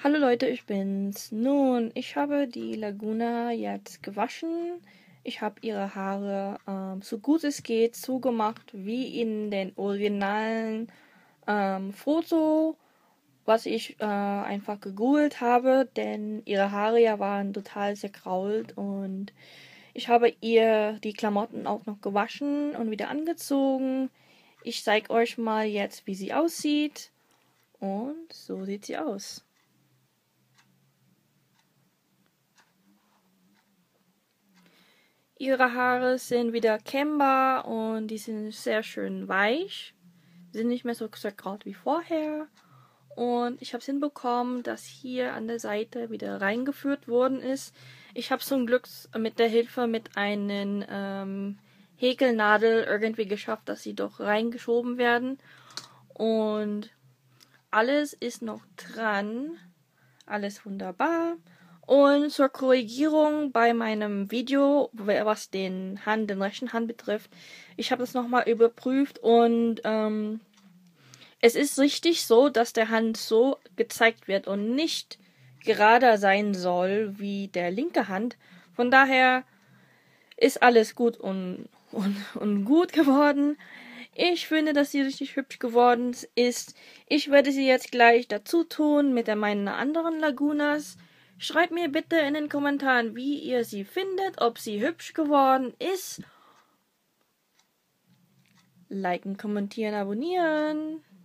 Hallo Leute, ich bin's. Nun, ich habe die Laguna jetzt gewaschen. Ich habe ihre Haare so gut es geht zugemacht, wie in den originalen Foto, was ich einfach gegoogelt habe, denn ihre Haare ja waren total zerkrault und ich habe ihr die Klamotten auch noch gewaschen und wieder angezogen. Ich zeige euch mal jetzt, wie sie aussieht, und so sieht sie aus. Ihre Haare sind wieder kämmbar und die sind sehr schön weich. Sind nicht mehr so zerkraut wie vorher. Und ich habe es hinbekommen, dass hier an der Seite wieder reingeführt worden ist. Ich habe zum Glück mit der Hilfe mit einen Häkelnadel irgendwie geschafft, dass sie doch reingeschoben werden. Und alles ist noch dran. Alles wunderbar. Und zur Korrigierung bei meinem Video, was den rechten Hand betrifft, ich habe das nochmal überprüft und es ist richtig so, dass der Hand so gezeigt wird und nicht gerader sein soll wie der linke Hand. Von daher ist alles gut und gut geworden. Ich finde, dass sie richtig hübsch geworden ist. Ich werde sie jetzt gleich dazu tun mit meinen anderen Lagunas. Schreibt mir bitte in den Kommentaren, wie ihr sie findet, ob sie hübsch geworden ist. Liken, kommentieren, abonnieren.